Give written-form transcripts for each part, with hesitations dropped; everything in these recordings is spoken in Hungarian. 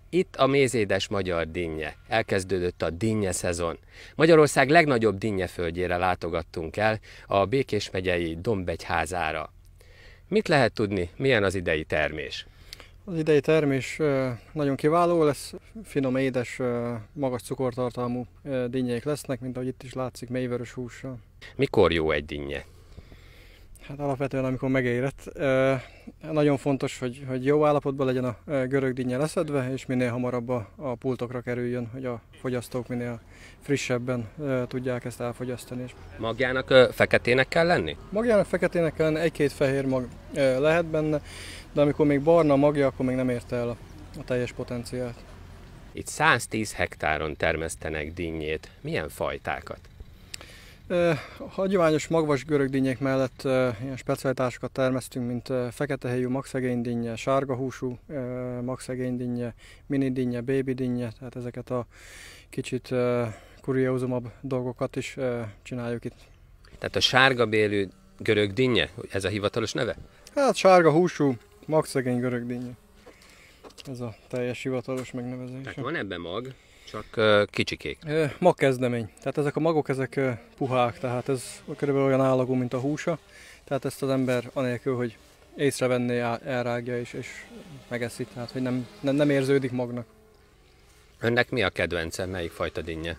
Itt a mézédes magyar dinnye. Elkezdődött a dinnye szezon. Magyarország legnagyobb dinnyeföldjére látogattunk el, a Békés megyei Dombegyházára. Mit lehet tudni, milyen az idei termés? Az idei termés nagyon kiváló lesz, finom, édes, magas cukortartalmú dinnyék lesznek, mint ahogy itt is látszik, mélyvörös hússal. Mikor jó egy dinnye? Hát alapvetően amikor megérett. Nagyon fontos, hogy jó állapotban legyen a görög dinnye leszedve, és minél hamarabb a pultokra kerüljön, hogy a fogyasztók minél frissebben tudják ezt elfogyasztani. Magjának feketének kell lenni? Magjának feketének kell lenni, egy-két fehér mag lehet benne, de amikor még barna a magja, akkor még nem érte el a teljes potenciált. Itt 110 hektáron termesztenek dinnyét. Milyen fajtákat? Hagyományos magvas görög dinnyék mellett ilyen specialitásokat termesztünk, mint feketehéjú magszegény dinnye, sárga húsú magszegény dinnye, mini dinnye, baby dinnye, tehát ezeket a kicsit kuriózumabb dolgokat is csináljuk itt. Tehát a sárga bélű görög dinnye, ez a hivatalos neve? Hát sárga húsú magszegény görög dinnye. Ez a teljes hivatalos megnevezés. Tehát van ebben mag, csak kicsikék. Magkezdemény. Tehát ezek a magok, ezek puhák, tehát ez körülbelül olyan állagú, mint a húsa. Tehát ezt az ember anélkül, hogy észrevenné, elrágja és megeszi, tehát hogy nem érződik magnak. Önnek mi a kedvence, melyik fajta dinnye?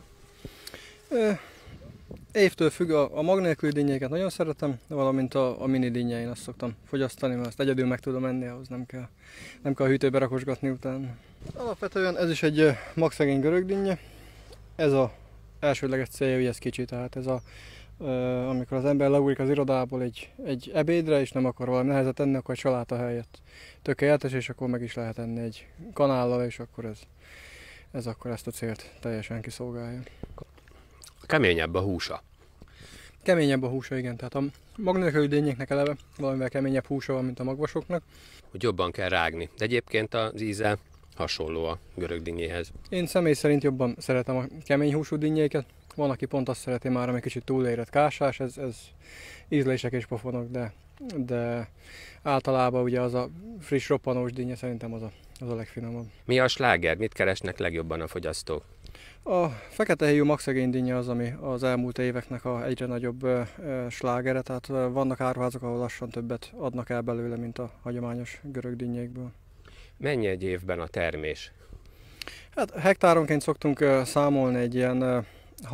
Évtől függ, a mag nélküli dinnyéket nagyon szeretem, valamint a mini dinnye, én azt szoktam fogyasztani, mert azt egyedül meg tudom enni, ahhoz nem kell a hűtőbe rakosgatni utána. Alapvetően ez is egy magszegény görög dinnye. Ez az elsődleges célja, hogy ez kicsi, tehát ez amikor az ember leugrik az irodából egy ebédre, és nem akar valami nehezet enni, akkor egy saláta helyett tökéletes, és akkor meg is lehet enni egy kanállal, és akkor ez akkor ezt a célt teljesen kiszolgálja. Keményebb a húsa. Keményebb a húsa, igen. Tehát a mag nélküli dinnyéknek eleve valamivel keményebb húsa van, mint a magvasoknak. Hogy jobban kell rágni. De egyébként az íze hasonló a görög dinnyéhez. Én személy szerint jobban szeretem a kemény húsú dinnyéket. Van, aki pont azt szereti már, ami kicsit túlérett kásás, ez ízlések és pofonok, de általában ugye az a friss, roppanós dinnye szerintem az a legfinomabb. Mi a sláger? Mit keresnek legjobban a fogyasztók? A feketehéjú magszegény dinnye az, ami az elmúlt éveknek egyre nagyobb slágere, tehát vannak áruházak, ahol lassan többet adnak el belőle, mint a hagyományos görög dinnyékből. Mennyi egy évben a termés? Hát hektáronként szoktunk számolni egy ilyen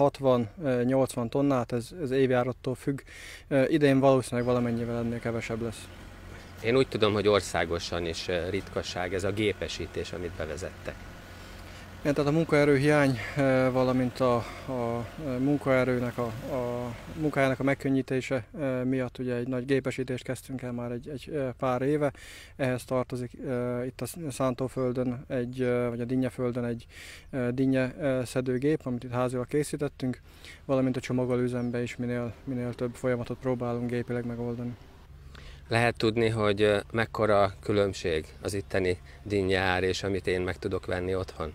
60-80 tonnát, ez évjárattól függ. Idén valószínűleg valamennyivel ennél kevesebb lesz. Én úgy tudom, hogy országosan is ritkaság ez a gépesítés, amit bevezettek. Igen, tehát a munkaerőhiány, valamint a munkaerőnek munkájának a megkönnyítése miatt ugye egy nagy gépesítést kezdtünk el már egy pár éve. Ehhez tartozik itt a szántóföldön, vagy a dinnyeföldön egy dinnye szedőgép, amit itt házilag készítettünk, valamint a csomagolóüzembe is minél több folyamatot próbálunk gépileg megoldani. Lehet tudni, hogy mekkora különbség az itteni dinnyeár és amit én meg tudok venni otthon?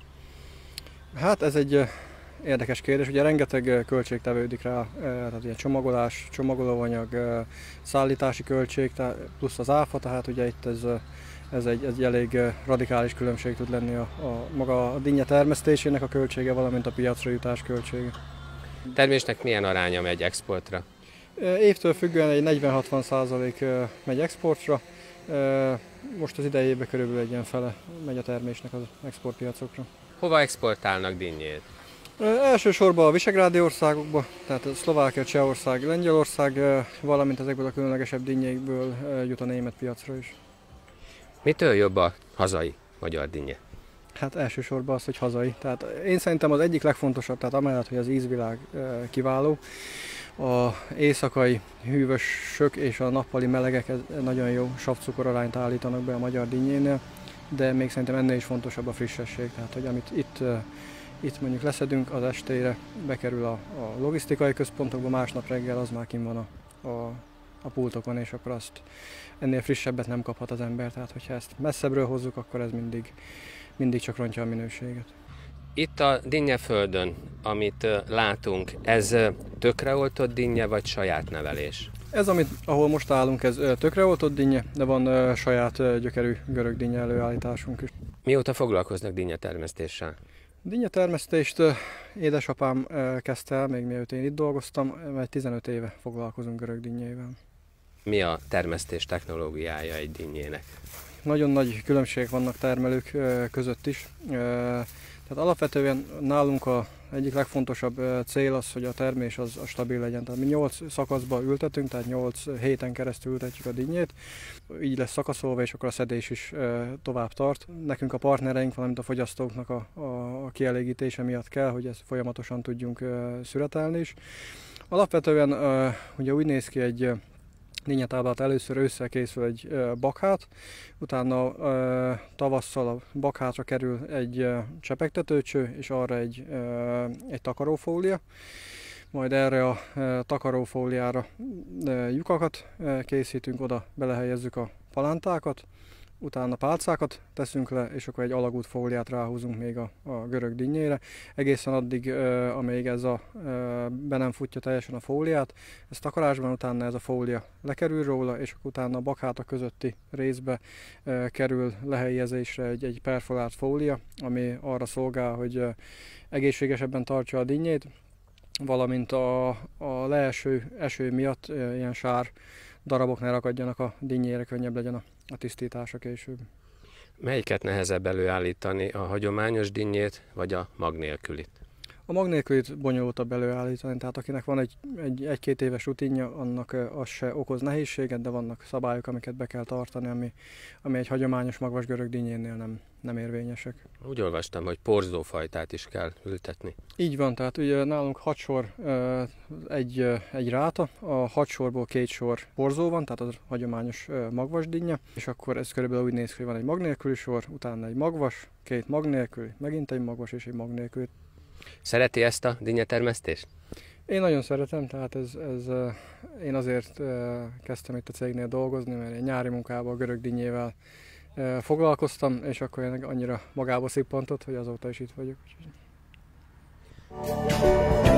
Hát ez egy érdekes kérdés, ugye rengeteg költség tevődik rá, tehát ugye csomagolás, csomagolóanyag, szállítási költség, plusz az áfa, tehát ugye itt ez egy elég radikális különbség tud lenni maga a dinnye termesztésének a költsége, valamint a piacra jutás költsége. Termésnek milyen aránya megy exportra? Évtől függően egy 40-60% megy exportra, most az idejében körülbelül egy ilyen fele megy a termésnek az exportpiacokra. Hova exportálnak dinnyét? Elsősorban a visegrádi országokba, tehát Szlovákia, Csehország, Lengyelország, valamint ezekből a különlegesebb dinnyékből jut a német piacra is. Mitől jobb a hazai magyar dinnye? Hát elsősorban az, hogy hazai. Tehát én szerintem az egyik legfontosabb, tehát amellett, hogy az ízvilág kiváló, a éjszakai hűvösök és a nappali melegek nagyon jó savcukor arányt állítanak be a magyar dinnyénél, de még szerintem ennél is fontosabb a frissesség, tehát hogy amit itt mondjuk leszedünk, az estére bekerül a logisztikai központokba, másnap reggel az már kint van a pultokon, és akkor azt ennél frissebbet nem kaphat az ember, tehát hogyha ezt messzebbről hozzuk, akkor ez mindig csak rontja a minőséget. Itt a dinnyeföldön, amit látunk, ez tökreoltott dinnye vagy saját nevelés? Ez, ahol most állunk, ez tökreoltott dinnye, de van saját gyökerű görög dinnye előállításunk is. Mióta foglalkoznak dinnyetermesztéssel? Dinnyetermesztést édesapám kezdte el, még mielőtt én itt dolgoztam, mert 15 éve foglalkozunk görög dinnyével. Mi a termesztés technológiája egy dinnyének? Nagyon nagy különbségek vannak termelők között is. Tehát alapvetően nálunk egyik legfontosabb cél az, hogy a termés az stabil legyen. Tehát mi 8 szakaszba ültetünk, tehát 8 héten keresztül ültetjük a dinnyét. Így lesz szakaszolva, és akkor a szedés is tovább tart. Nekünk a partnereink, valamint a fogyasztóknak a kielégítése miatt kell, hogy ezt folyamatosan tudjunk szüretelni is. Alapvetően ugye úgy néz ki egy dinnyetáblát, először ősszel készül egy bakhát, utána tavasszal a bakhátra kerül egy csepegtetőcső, és arra egy takarófólia. Majd erre a takarófóliára lyukakat készítünk, oda belehelyezzük a palántákat, utána pálcákat teszünk le, és akkor egy alagút fóliát ráhúzunk még a görög dinnyére. Egészen addig, amíg ez be nem futja teljesen a fóliát, ez takarásban, utána ez a fólia lekerül róla, és akkor utána a bakháta közötti részbe kerül lehelyezésre egy perforált fólia, ami arra szolgál, hogy egészségesebben tartsa a dinnyét, valamint a leeső eső miatt ilyen sár darabok ne rakadjanak a dinnyére, könnyebb legyen a tisztítása később. Melyiket nehezebb előállítani, a hagyományos dinnyét vagy a mag nélkülit? A mag nélkülit bonyolultabb előállítani, tehát akinek van egy-két éves rutinja, annak az se okoz nehézséget, de vannak szabályok, amiket be kell tartani, ami egy hagyományos magvas görög dinnyénél nem érvényesek. Úgy olvastam, hogy porzófajtát is kell ültetni. Így van, tehát ugye nálunk 6 sor egy ráta, a 6 sorból 2 sor porzó van, tehát az hagyományos magvas dinnye, és akkor ez körülbelül úgy néz ki, hogy van egy mag nélküli sor, utána egy magvas, 2 mag nélküli, megint egy magvas és egy mag nélküli. Szereti ezt a dinnyetermesztést? Én nagyon szeretem, tehát én azért kezdtem itt a cégnél dolgozni, mert én nyári munkában a görög dinnyével foglalkoztam, és akkor annyira magába szippantott, hogy azóta is itt vagyok.